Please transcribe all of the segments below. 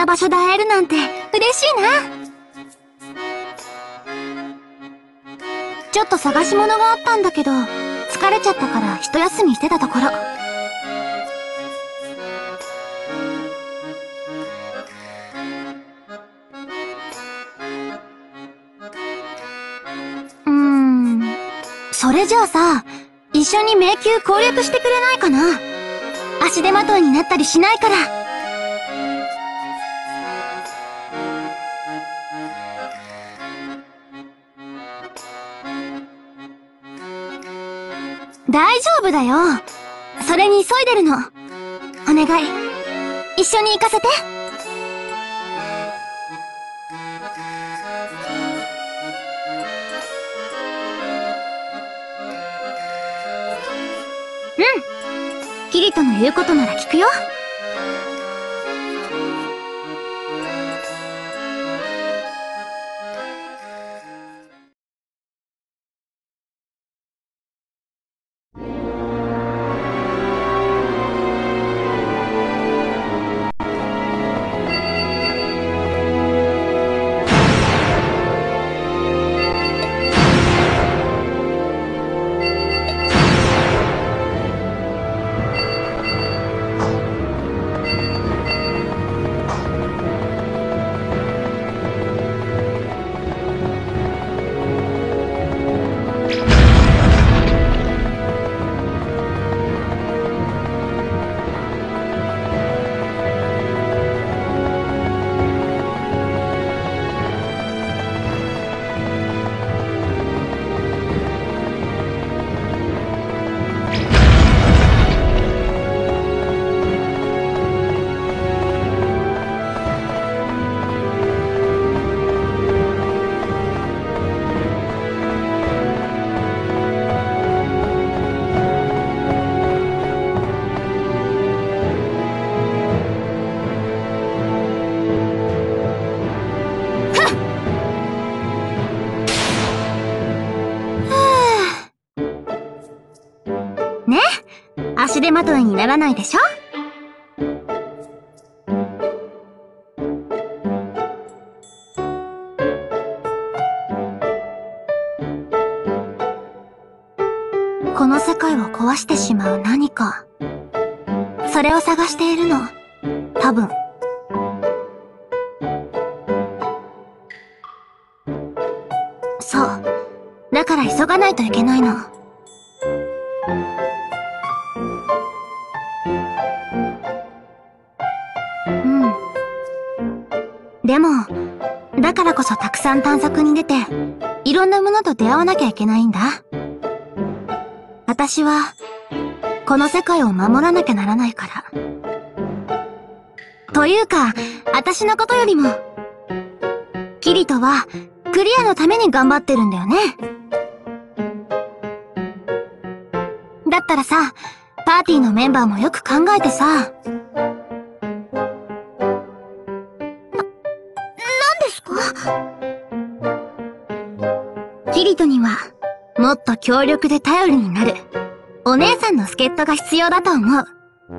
な場所で会えるなんて嬉しいな。ちょっと探し物があったんだけど、疲れちゃったから一休みしてたところ。それじゃあさ、一緒に迷宮攻略してくれないかな。足手まといになったりしないから。大丈夫だよ。それに急いでるの。お願い、一緒に行かせて。キリトの言うことなら聞くよ。ね、足手まといにならないでしょ。この世界を壊してしまう何か、それを探しているの、多分。そう、だから急がないといけないの。でも、だからこそたくさん探索に出て、いろんなものと出会わなきゃいけないんだ。私は、この世界を守らなきゃならないから。というか、私のことよりも、キリトは、クリアのために頑張ってるんだよね。だったらさ、パーティーのメンバーもよく考えてさ、キリトにはもっと強力で頼りになるお姉さんの助っ人が必要だと思う。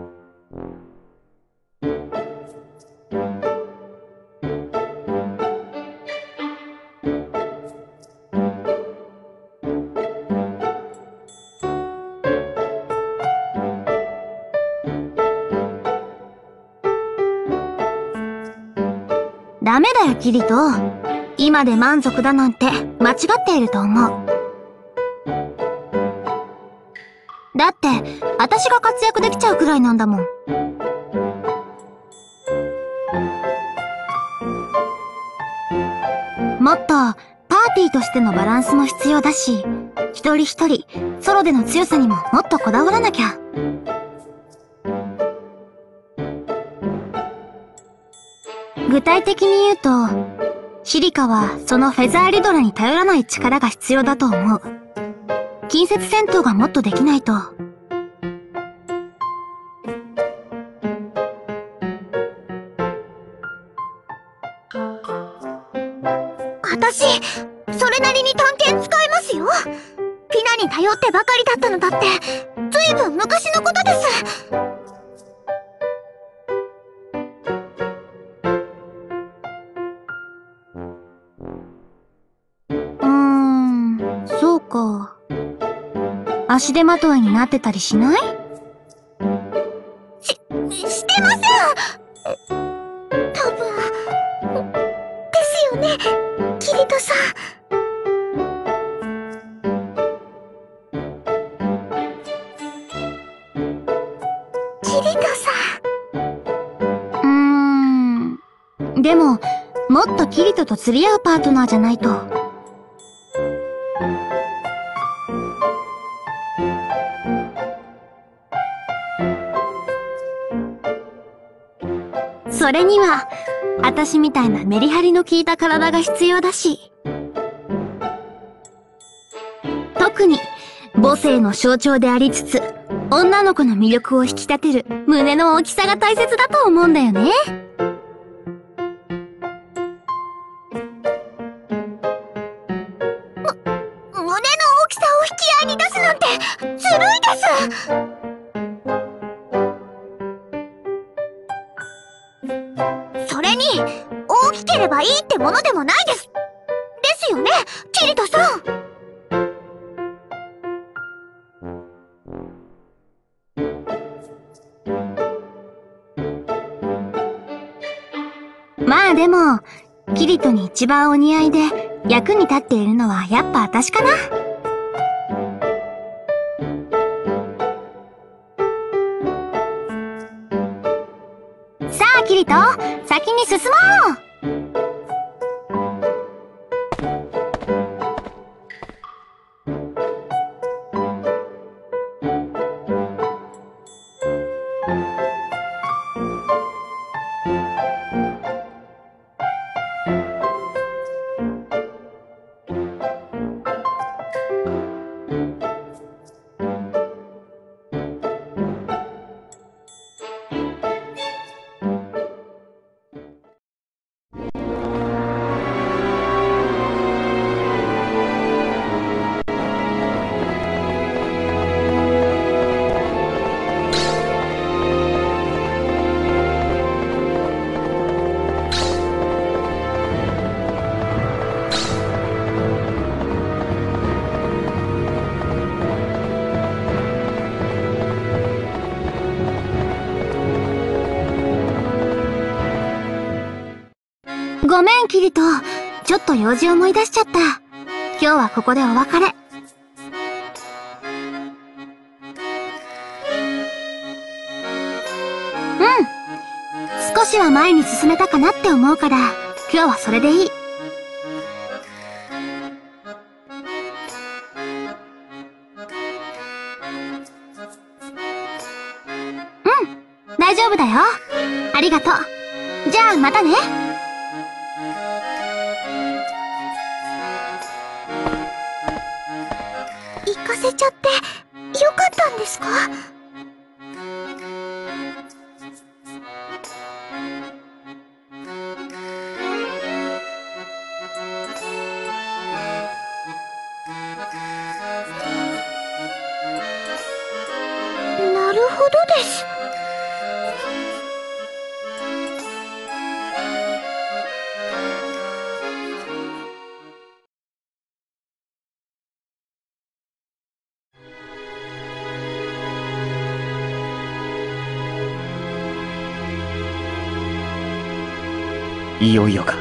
ダメだよキリト。今で満足だなんて間違っていると思う。だって私が活躍できちゃうくらいなんだもん。もっとパーティーとしてのバランスも必要だし、一人一人ソロでの強さにももっとこだわらなきゃ。具体的に言うと、シリカはそのフェザーリドラに頼らない力が必要だと思う。近接戦闘がもっとできないと。私、それなりに探検使えますよ。ピナに頼ってばかりだったのだって、ずいぶん昔のことです。 か。足手まといになってたりしない？ してません。多分ですよね、キリトさん。キリトさん。でも、もっとキリトと釣り合うパートナーじゃないと。それには、私みたいなメリハリの効いた体が必要だし。特に、母性の象徴でありつつ、女の子の魅力を引き立てる胸の大きさが大切だと思うんだよね。 胸の大きさを引き合いに出すなんてずるいです。それに大きければいいってものでもないです。ですよね、キリトさん。 まあでも、キリトに一番お似合いで役に立っているのはやっぱ私かな。さあキリト、先に進もう。ごめんキリト、ちょっと用事思い出しちゃった。今日はここでお別れ。少しは前に進めたかなって思うから、今日はそれでいい。大丈夫だよ。ありがとう。じゃあまたね。 行かせちゃってよかったんですか？なるほどです。 いよいよか。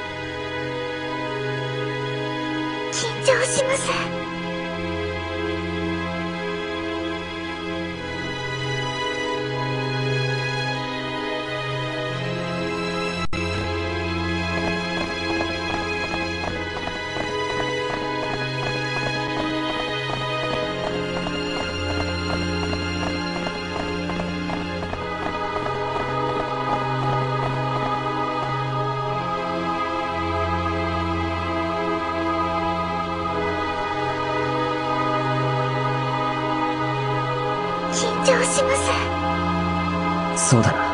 緊張します。緊張します。 そうだな。